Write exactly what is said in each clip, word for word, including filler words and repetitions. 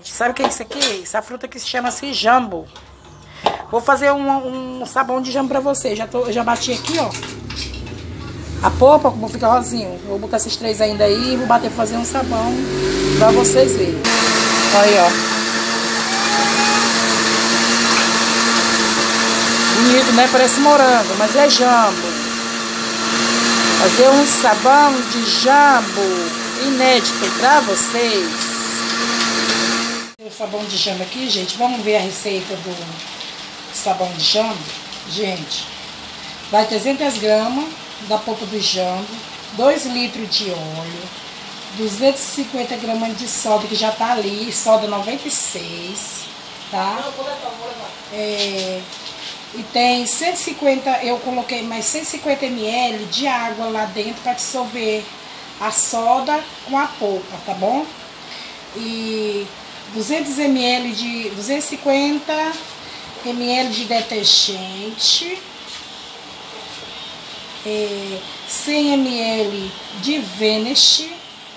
gente, sabe o que é isso aqui? Essa fruta que se chama-se jambo. Vou fazer um, um sabão de jambo pra vocês. Já, tô, já bati aqui, ó. A polpa, como fica rosinho. Vou botar esses três ainda aí e vou bater pra fazer um sabão pra vocês verem. Olha aí, ó. Bonito, né? Parece morango, mas é jambo. Fazer um sabão de jambo inédito pra vocês. O sabão de jambo aqui, gente. Vamos ver a receita do sabão de jambo. Gente, vai trezentas gramas da polpa do jambo, dois litros de óleo, duzentos e cinquenta gramas de soda, que já tá ali, soda noventa e seis, tá? É, e tem cento e cinquenta, eu coloquei mais cento e cinquenta mililitros de água lá dentro para dissolver a soda com a polpa, tá bom? E duzentos mililitros de, duzentos e cinquenta mililitros de detergente, é, cem mililitros de Vanish,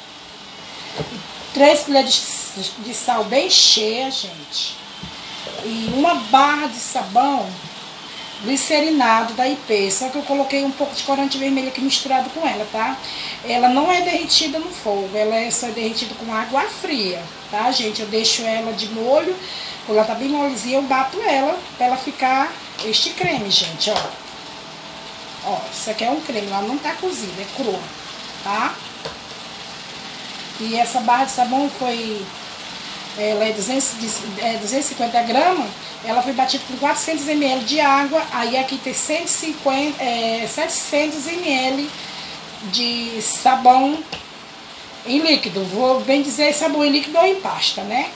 três colheres de, de sal bem cheia, gente, e uma barra de sabão glicerinado da I P, só que eu coloquei um pouco de corante vermelho aqui misturado com ela, tá? Ela não é derretida no fogo, ela é só derretida com água fria, tá, gente? Eu deixo ela de molho, quando ela tá bem molezinha, eu bato ela pra ela ficar este creme, gente, ó. Ó, isso aqui é um creme, ela não tá cozida, é crua, tá? E essa barra de sabão foi, ela é duzentos, é duzentos e cinquenta gramas, ela foi batida com quatrocentos mililitros de água, aí aqui tem cento e cinquenta, é, setecentos mililitros de sabão em líquido, vou bem dizer sabão em líquido ou em pasta, né?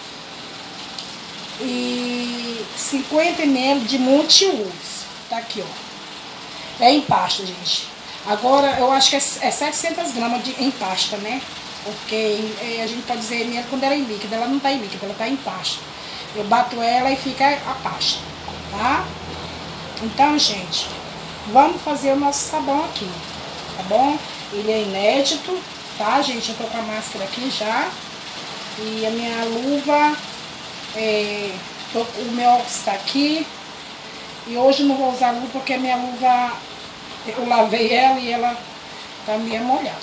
E cinquenta mililitros de multiuso, tá aqui, ó. É em pasta, gente. Agora, eu acho que é, é setecentas gramas de, em pasta, né? Porque é, a gente pode dizer ml quando ela é em líquido. Ela não tá em líquido, ela tá em pasta. Eu bato ela e fica a pasta, tá? Então, gente, vamos fazer o nosso sabão aqui, tá bom? Ele é inédito, tá, gente? Eu tô com a máscara aqui já. E a minha luva, é, tô, o meu óculos tá aqui. E hoje eu não vou usar luva porque a minha luva, eu lavei ela e ela tá meio molhada.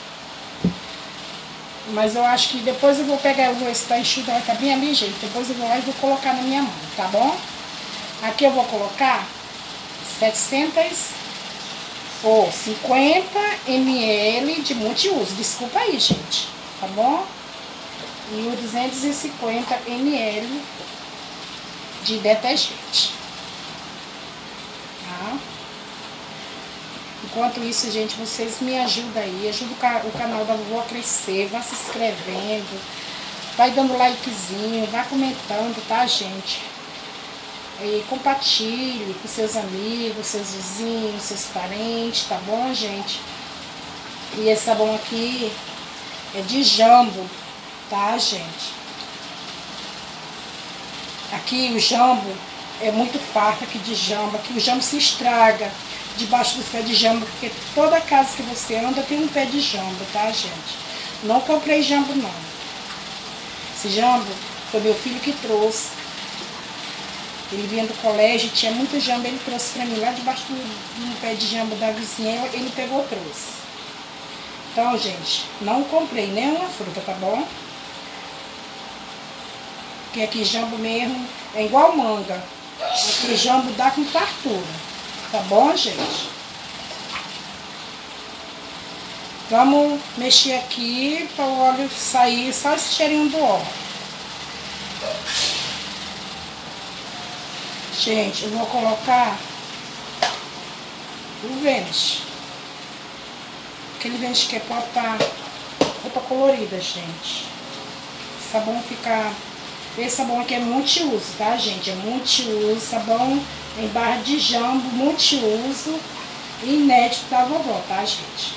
Mas eu acho que depois eu vou pegar a luva, ver se tá enxuta, vai estar bem ali, gente. Depois eu vou lá e vou colocar na minha mão, tá bom? Aqui eu vou colocar setecentos ou cinquenta mililitros de multiuso. Desculpa aí, gente, tá bom? E os duzentos e cinquenta mililitros de detergente. Enquanto isso, gente, vocês me ajudam aí, ajuda o canal da Vovó a crescer, vai se inscrevendo, vai dando likezinho, vai comentando, tá, gente? E compartilhe com seus amigos, seus vizinhos, seus parentes, tá bom, gente? E esse sabão aqui é de jambo, tá, gente? Aqui o jambo é muito farto aqui de jambo, aqui o jambo se estraga debaixo dos pés de jambo, porque toda casa que você anda tem um pé de jambo, tá, gente? Não comprei jambo, não. Esse jambo foi meu filho que trouxe. Ele vinha do colégio, tinha muito jambo, ele trouxe pra mim lá debaixo do, do pé de jambo da vizinha, ele pegou e trouxe. Então, gente, não comprei nenhuma fruta, tá bom? Porque aqui jambo mesmo é igual manga. Aqui jambo dá com fartura. Tá bom, gente? Vamos mexer aqui para o óleo sair só esse cheirinho do óleo. Gente, eu vou colocar o Vanish. Aquele Vanish que é para roupa colorida, gente. O sabão fica... Esse sabão aqui é multiuso, tá, gente? É multiuso, sabão em barra de jambo, multiuso, inédito da vovó, tá, gente?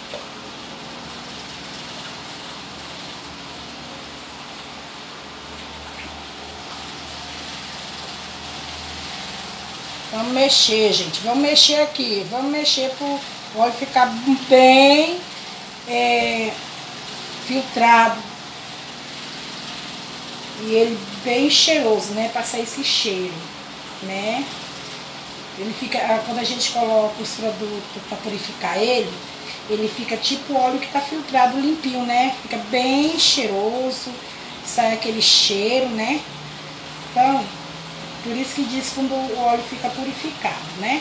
Vamos mexer, gente. Vamos mexer aqui. Vamos mexer pro óleo ficar bem é, filtrado. E ele bem cheiroso, né? Passar esse cheiro, né? Ele fica, quando a gente coloca os produtos para purificar ele, ele fica tipo óleo que tá filtrado limpinho, né? Fica bem cheiroso, sai aquele cheiro, né? Então, por isso que diz quando o óleo fica purificado, né?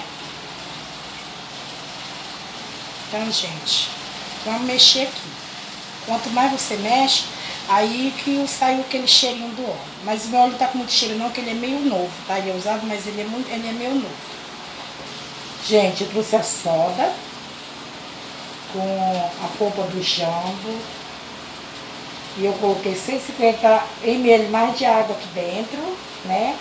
Então, gente, vamos mexer aqui. Quanto mais você mexe, aí que sai aquele cheirinho do óleo. Mas o meu óleo tá com muito cheiro não, porque ele é meio novo, tá? Ele é usado, mas ele é, muito, ele é meio novo. Gente, eu trouxe a soda com a polpa do jambo. E eu coloquei cento e cinquenta mililitros mais de água aqui dentro, né?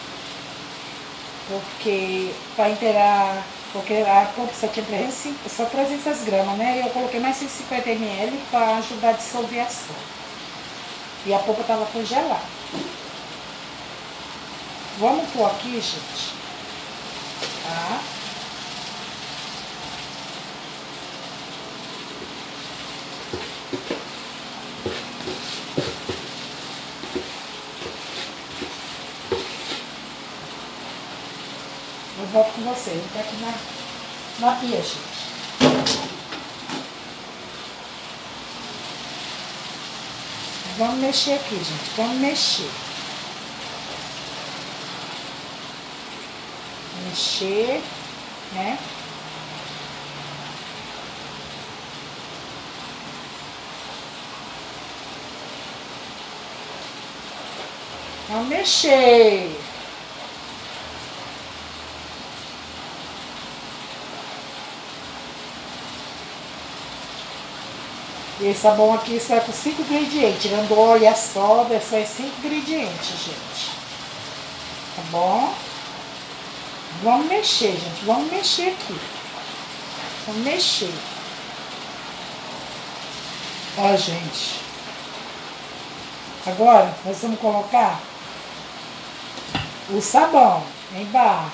Porque para inteirar, porque a polpa só tinha trezentos, só trezentas gramas, né? E eu coloquei mais cento e cinquenta mililitros para ajudar a dissolver a soda. E a polpa estava congelada. Vamos pôr aqui, gente. Tá? Eu volto com você. Ele tá aqui na, na pia, gente. Vamos mexer aqui, gente. Vamos mexer. Mexer, né? Vamos mexer. E esse sabão aqui sai com cinco ingredientes, tirando o óleo e a soda, só é cinco ingredientes, gente. Tá bom? Vamos mexer, gente. Vamos mexer aqui. Vamos mexer. Ó, gente. Agora, nós vamos colocar o sabão em barra.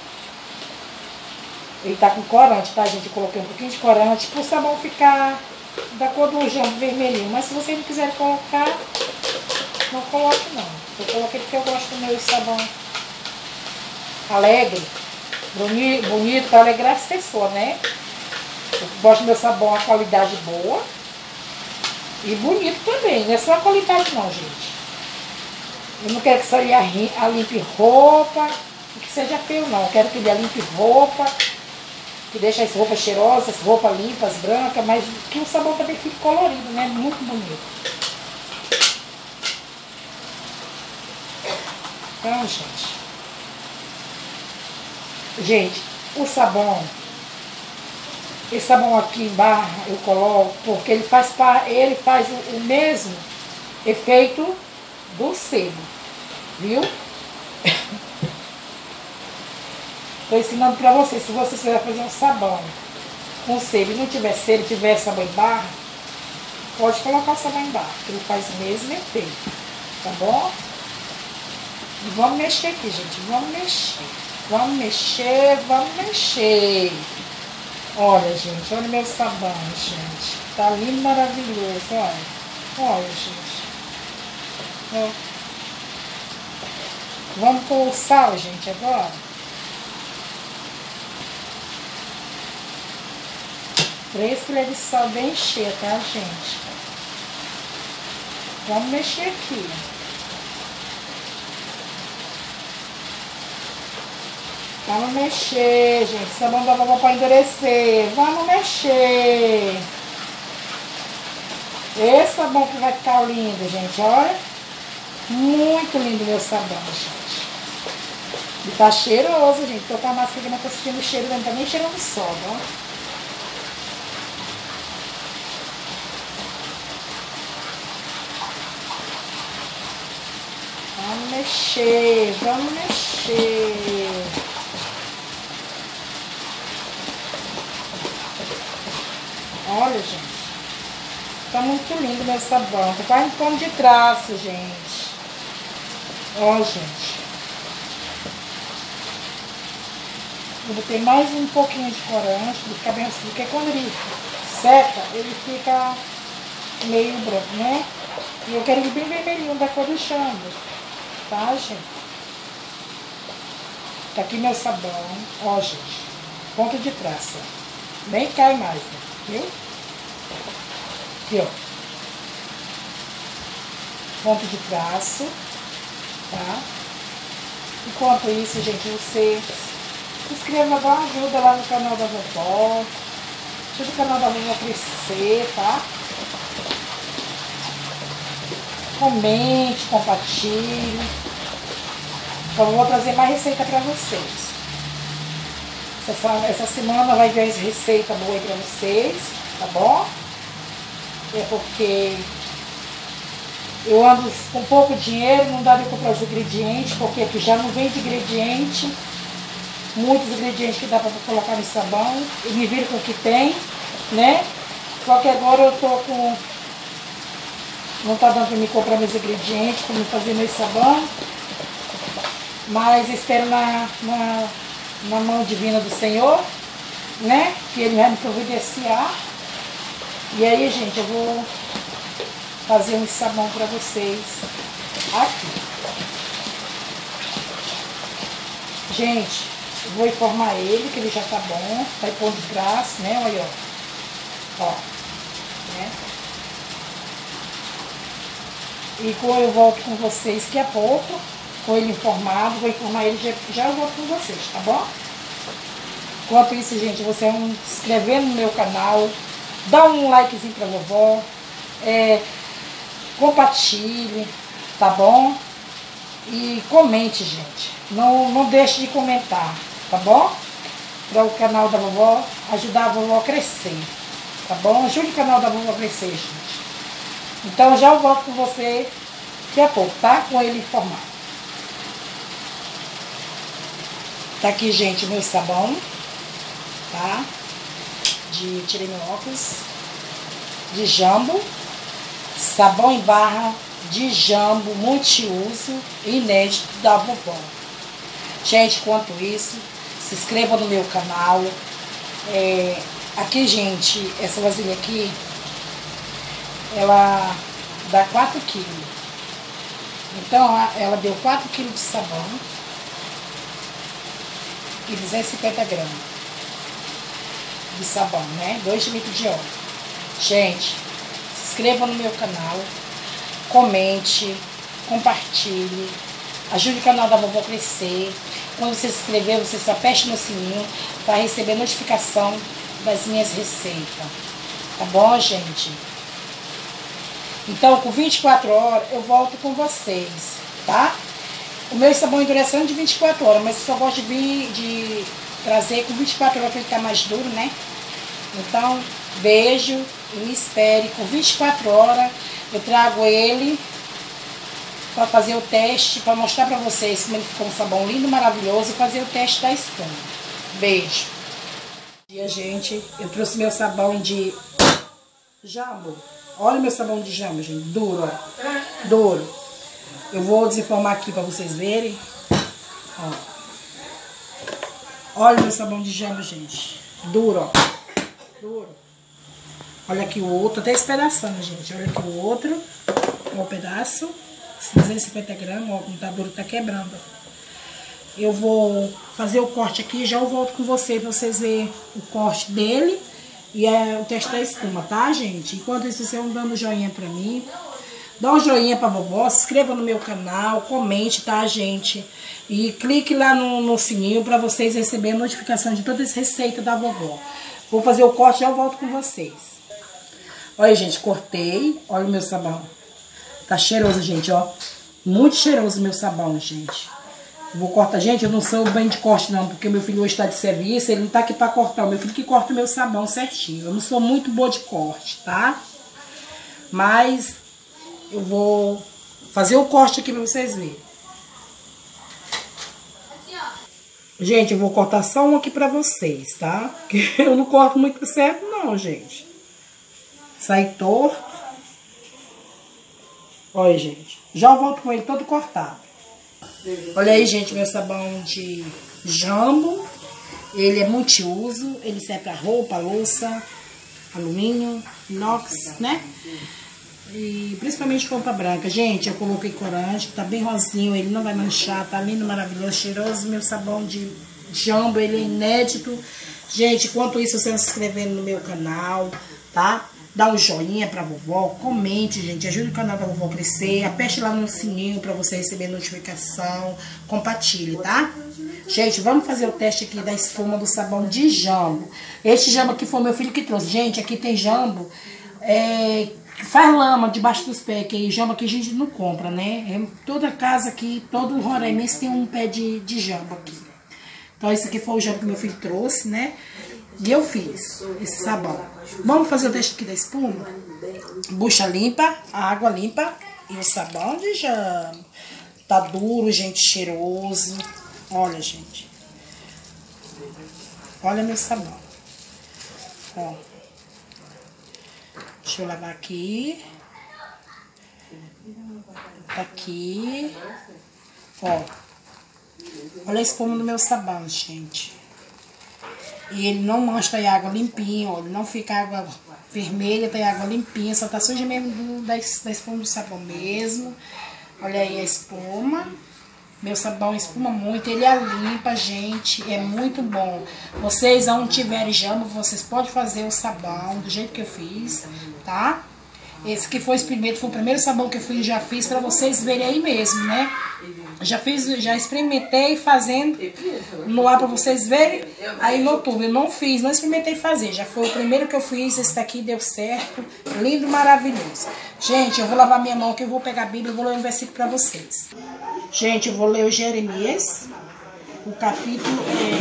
Ele tá com corante, tá, gente? Eu coloquei um pouquinho de corante para o sabão ficar da cor do jambo vermelhinho. Mas se vocês não quiserem colocar, não coloque não. Eu coloquei porque eu gosto do meu sabão alegre, bonito, bonito para alegrar as pessoas, né? Eu gosto do meu sabão, a qualidade boa e bonito também. Não é só a qualidade não, gente. Eu não quero que isso aí limpe roupa, que seja feio não. Eu quero que ele limpe roupa, que deixe as roupas cheirosas, as roupas limpas, brancas, mas que o sabão também fique colorido, né? Muito bonito. Então, gente. Gente, o sabão, esse sabão aqui em barra eu coloco porque ele faz, ele faz o, o mesmo efeito do sebo, viu? Estou ensinando para vocês, se você quiser fazer um sabão com sebo e não tiver sebo, tiver sabão em barra, pode colocar o sabão em barra, que ele faz o mesmo efeito, tá bom? E vamos mexer aqui, gente, vamos mexer, vamos mexer, vamos mexer. Olha, gente, olha meu sabão, gente, tá lindo, maravilhoso, olha, olha, gente, ó. Vamos com o sal, gente, agora. Três colheres de sal bem cheia, tá, gente? Vamos mexer aqui. Vamos mexer, gente. Sabão da vovó para endurecer. Vamos mexer. Esse sabão que vai ficar lindo, gente. Olha. Muito lindo meu sabão, gente. E tá cheiroso, gente. Tô com a máscara que não tô sentindo o cheiro, não tá nem cheirando soda, ó. Vamos mexer, vamos mexer. Olha, gente. Tá muito lindo meu sabão. Tá quase um pano de traço, gente. Ó, gente. Eu botei mais um pouquinho de corante, para ficar bem assim, porque quando ele seca, ele fica meio branco, né? E eu quero ele bem vermelhinho, da cor do jambo. Tá, gente? Tá aqui meu sabão. Ó, gente. Ponto de traça. Nem cai mais, né? Viu? Aqui, ó. Ponto de traço. Tá? Enquanto isso, gente, você se inscreva, dá uma ajuda lá no canal da vovó. Ajuda o canal da vovó a crescer, tá? Comente, compartilhe. Então eu vou trazer mais receita pra vocês. Essa, essa semana vai vir receita boa aí pra vocês, tá bom? É porque eu ando com pouco dinheiro, não dá de comprar os ingredientes, porque aqui já não vende ingrediente, muitos ingredientes que dá para colocar no sabão, e me viro com o que tem, né? Só que agora eu tô com... não tá dando para me comprar meus ingredientes, para me fazer meu sabão, mas espero na, na, na mão divina do Senhor, né? Que Ele vai me providenciar. E aí, gente, eu vou fazer um sabão para vocês aqui. Gente, eu vou informar ele que ele já tá bom, tá em ponto de traço, né? Olha, ó. Ó, né? E eu volto com vocês daqui a pouco, com ele informado, vou informar ele, já, já eu volto com vocês, tá bom? Enquanto isso, gente, você vai se inscrever no meu canal, dá um likezinho pra vovó, é... compartilhe, tá bom? E comente, gente. Não, não deixe de comentar, tá bom? Para o canal da vovó, ajudar a vovó a crescer, tá bom? Ajude o canal da vovó a crescer, gente. Então já eu volto com você daqui a pouco, tá? Com ele informado. Tá aqui, gente, meu sabão, tá? De tirei meu óculos, de jambo. Sabão em barra de jambo multiuso inédito da vovó. Gente, enquanto isso, se inscreva no meu canal. É, aqui, gente, essa vasilha aqui, ela dá quatro quilos. Então, ela deu quatro quilos de sabão e duzentos e cinquenta gramas de sabão, né? dois litros de óleo. Gente, se inscreva no meu canal, comente, compartilhe, ajude o canal da vovó a crescer. Quando você se inscrever, você se aperte no sininho para receber notificação das minhas receitas. Tá bom, gente? Então, com vinte e quatro horas, eu volto com vocês, tá? O meu sabão endurece de vinte e quatro horas, mas eu só gosto de, vir, de trazer com vinte e quatro horas para ele ficar mais duro, né? Então, beijo e me espere. Com vinte e quatro horas, eu trago ele para fazer o teste, para mostrar para vocês como ele ficou um sabão lindo, maravilhoso, e fazer o teste da espuma. Beijo. Bom dia, gente. Eu trouxe meu sabão de jambo. Olha o meu sabão de jambo, gente. Duro, ó. Duro. Eu vou desenformar aqui para vocês verem. Ó. Olha o meu sabão de jambo, gente. Duro, ó. Duro. Olha aqui o outro. Até espedaçando, gente. Olha aqui o outro. Um pedaço. duzentos e cinquenta gramas. Ó, como tá duro, tá quebrando. Eu vou fazer o corte aqui e já eu volto com vocês pra vocês verem o corte dele e é, o teste da espuma, tá, gente? Enquanto isso, vocês vão dando joinha pra mim. Dá um joinha pra vovó, se inscreva no meu canal, comente, tá, gente? E clique lá no, no sininho pra vocês receberem a notificação de todas as receitas da vovó. Vou fazer o corte e já eu volto com vocês. Olha, gente, cortei. Olha o meu sabão. Tá cheiroso, gente, ó. Muito cheiroso o meu sabão, gente. Vou cortar. Gente, eu não sou bem de corte, não, porque meu filho hoje tá de serviço, ele não tá aqui pra cortar. O meu filho que corta o meu sabão certinho. Eu não sou muito boa de corte, tá? Mas eu vou fazer o corte aqui pra vocês verem. Gente, eu vou cortar só um aqui pra vocês, tá? Porque eu não corto muito certo, não, gente. Sai torto. Olha, gente. Já volto com ele todo cortado. Olha aí, gente, meu sabão de jambo. Ele é multiuso. Ele serve pra roupa, louça, alumínio, inox, né? E principalmente polpa branca. Gente, eu coloquei corante, tá bem rosinho, ele não vai manchar, tá lindo, maravilhoso, cheiroso. Meu sabão de jambo, ele é inédito. Gente, enquanto isso, você se inscrevendo no meu canal, tá? Dá um joinha pra vovó, comente, gente, ajude o canal da vovó a crescer, aperte lá no sininho pra você receber notificação, compartilhe, tá? Gente, vamos fazer o teste aqui da espuma do sabão de jambo. Este jambo aqui foi meu filho que trouxe. Gente, aqui tem jambo, é, que faz lama debaixo dos pés, que jambo aqui a gente não compra, né? É, toda casa aqui, todo roraimense tem um pé de, de jambo aqui. Então, esse aqui foi o jambo que meu filho trouxe, né? E eu fiz esse sabão. Vamos fazer o teste aqui da espuma? Bucha limpa, água limpa e o sabão de jambo. Tá duro, gente, cheiroso. Olha, gente. Olha meu sabão. Ó. Deixa eu lavar aqui. Tá aqui. Ó. Olha a espuma do meu sabão, gente. E ele não mancha, tem água limpinha, ó. Ele não fica água vermelha, tem água limpinha. Só tá suja mesmo do, da, da espuma do sabão mesmo. Olha aí a espuma. Meu sabão espuma muito, ele é limpa, gente, é muito bom. Vocês não tiverem jambo, vocês podem fazer o sabão do jeito que eu fiz, tá? Esse que foi o primeiro, foi o primeiro sabão que eu fiz, já fiz pra vocês verem aí mesmo, né? Já fiz, já experimentei fazendo no ar pra vocês verem. Aí no YouTube eu não fiz, não experimentei fazer. Já foi o primeiro que eu fiz, esse daqui deu certo. Lindo, maravilhoso. Gente, eu vou lavar minha mão que eu vou pegar a Bíblia e vou ler um versículo pra vocês. Gente, eu vou ler o Jeremias, o capítulo,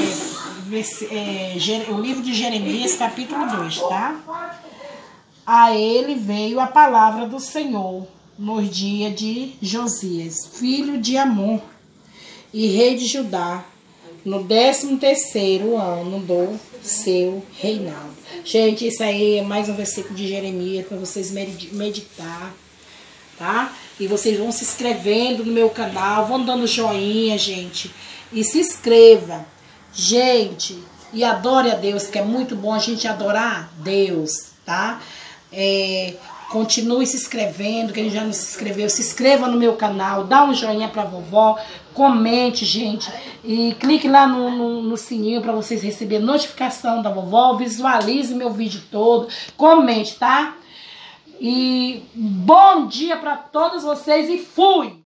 é, é, o livro de Jeremias, capítulo dois, tá? A ele veio a palavra do Senhor nos dias de Josias, filho de Amon, e rei de Judá, no décimo terceiro ano do seu reinado. Gente, isso aí é mais um versículo de Jeremias para vocês meditar, tá? E vocês vão se inscrevendo no meu canal, vão dando joinha, gente. E se inscreva, gente, e adore a Deus, que é muito bom a gente adorar Deus, tá? É, continue se inscrevendo, quem já não se inscreveu, se inscreva no meu canal, dá um joinha pra vovó, comente, gente, e clique lá no, no, no sininho pra vocês receberem notificação da vovó, visualize meu vídeo todo, comente, tá? E bom dia pra todos vocês e fui!